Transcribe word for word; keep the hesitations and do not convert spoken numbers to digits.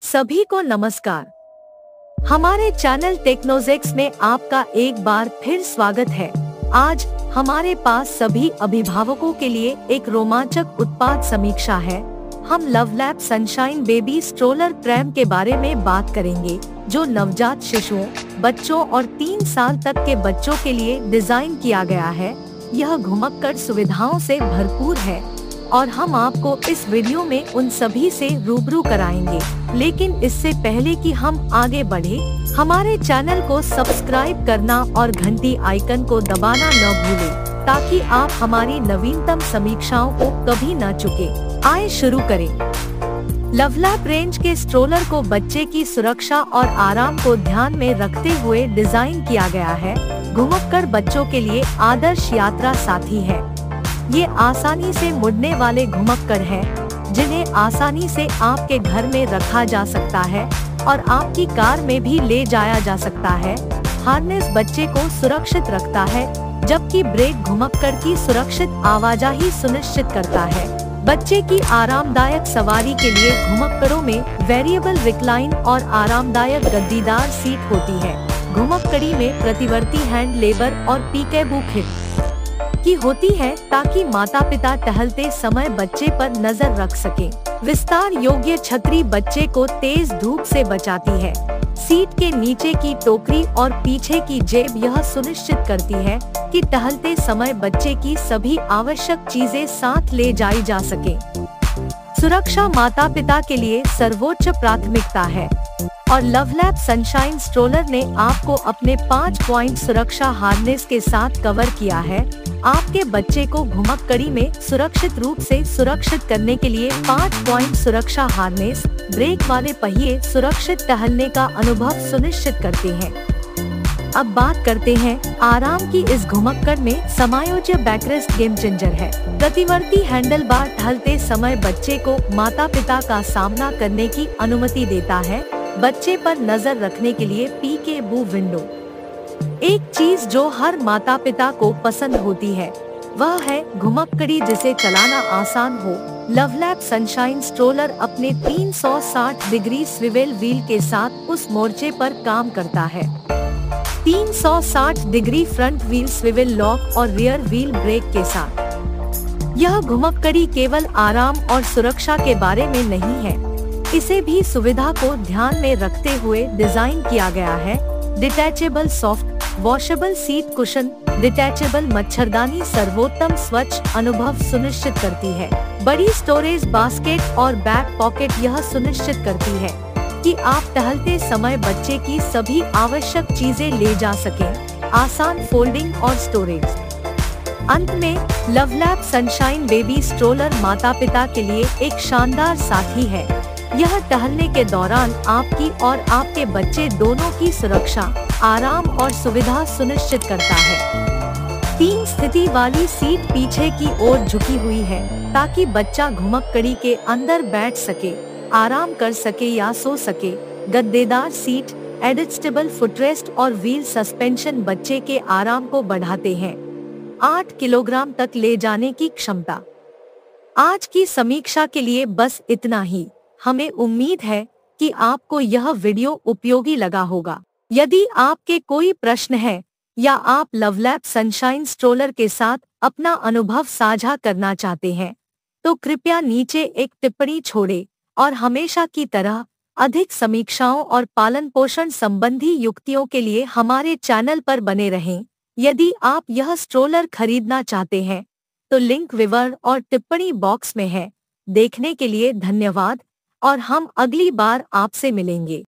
सभी को नमस्कार। हमारे चैनल टेक्नोजेक्स में आपका एक बार फिर स्वागत है। आज हमारे पास सभी अभिभावकों के लिए एक रोमांचक उत्पाद समीक्षा है। हम Lovelap sunshine baby stroller pram के बारे में बात करेंगे, जो नवजात शिशुओं, बच्चों और तीन साल तक के बच्चों के लिए डिजाइन किया गया है। यह घुमक्कड़ सुविधाओं से भरपूर है और हम आपको इस वीडियो में उन सभी से रूबरू कराएंगे। लेकिन इससे पहले कि हम आगे बढ़े, हमारे चैनल को सब्सक्राइब करना और घंटी आइकन को दबाना न भूलें, ताकि आप हमारी नवीनतम समीक्षाओं को कभी न चुके। आइए शुरू करें। लवलैप रेंज के स्ट्रोलर को बच्चे की सुरक्षा और आराम को ध्यान में रखते हुए डिजाइन किया गया है। घुमक्कड़ बच्चों के लिए आदर्श यात्रा साथी है। ये आसानी से मुड़ने वाले घुमक्कड़ हैं, जिन्हें आसानी से आपके घर में रखा जा सकता है और आपकी कार में भी ले जाया जा सकता है। हार्नेस बच्चे को सुरक्षित रखता है, जबकि ब्रेक घुमक्कड़ की सुरक्षित आवाजाही सुनिश्चित करता है। बच्चे की आरामदायक सवारी के लिए घुमक्कड़ों में वेरिएबल रिक्लाइन और आरामदायक गद्दीदार सीट होती है। घुमक्कड़ी में प्रतिवर्ती हैंड लेबर और पीकेबू खिट की होती है, ताकि माता पिता टहलते समय बच्चे पर नजर रख सकें। विस्तार योग्य छतरी बच्चे को तेज धूप से बचाती है। सीट के नीचे की टोकरी और पीछे की जेब यह सुनिश्चित करती है कि टहलते समय बच्चे की सभी आवश्यक चीजें साथ ले जाई जा सके। सुरक्षा माता पिता के लिए सर्वोच्च प्राथमिकता है और लवलैप सनशाइन स्ट्रोलर ने आपको अपने पाँच पॉइंट सुरक्षा हार्नेस के साथ कवर किया है। आपके बच्चे को घुमक्कड़ी में सुरक्षित रूप से सुरक्षित करने के लिए पाँच पॉइंट सुरक्षा हार्नेस, ब्रेक वाले पहिए सुरक्षित टहलने का अनुभव सुनिश्चित करते हैं। अब बात करते हैं आराम की। इस घुमक्कड़ में समायोज्य बैकरेस्ट गेम चेंजर है। प्रतिवर्ती हैंडल बार टहलते समय बच्चे को माता पिता का सामना करने की अनुमति देता है। बच्चे पर नजर रखने के लिए पीकेबू विंडो। एक चीज जो हर माता पिता को पसंद होती है, वह है घुमक्कड़ी जिसे चलाना आसान हो। लवलैप सनशाइन स्ट्रोलर अपने तीन सौ साठ डिग्री स्विवेल व्हील के साथ उस मोर्चे पर काम करता है। तीन सौ साठ degree front wheel swivel lock और रियर व्हील ब्रेक के साथ। यह घुमक्कड़ी केवल आराम और सुरक्षा के बारे में नहीं है, इसे भी सुविधा को ध्यान में रखते हुए डिजाइन किया गया है। Detachable soft washable seat cushion, detachable मच्छरदानी सर्वोत्तम स्वच्छ अनुभव सुनिश्चित करती है। बड़ी स्टोरेज बास्केट और बैक पॉकेट यह सुनिश्चित करती है कि आप टहलते समय बच्चे की सभी आवश्यक चीजें ले जा सकें। आसान फोल्डिंग और स्टोरेज। अंत में लवलैप सनशाइन बेबी स्ट्रोलर माता पिता के लिए एक शानदार साथी है। यह टहलने के दौरान आपकी और आपके बच्चे दोनों की सुरक्षा, आराम और सुविधा सुनिश्चित करता है। तीन स्थिति वाली सीट पीछे की ओर झुकी हुई है, ताकि बच्चा घुमक्कड़ी के अंदर बैठ सके, आराम कर सके या सो सके। गद्देदार सीट, एडजस्टेबल फुटरेस्ट और व्हील सस्पेंशन बच्चे के आराम को बढ़ाते हैं। आठ किलोग्राम तक ले जाने की क्षमता। आज की समीक्षा के लिए बस इतना ही। हमें उम्मीद है कि आपको यह वीडियो उपयोगी लगा होगा। यदि आपके कोई प्रश्न है या आप लवलैप सनशाइन स्ट्रोलर के साथ अपना अनुभव साझा करना चाहते हैं, तो कृपया नीचे एक टिप्पणी छोड़ें और हमेशा की तरह अधिक समीक्षाओं और पालन पोषण संबंधी युक्तियों के लिए हमारे चैनल पर बने रहें। यदि आप यह स्ट्रोलर खरीदना चाहते हैं, तो लिंक विवरण और टिप्पणी बॉक्स में है। देखने के लिए धन्यवाद और हम अगली बार आपसे मिलेंगे।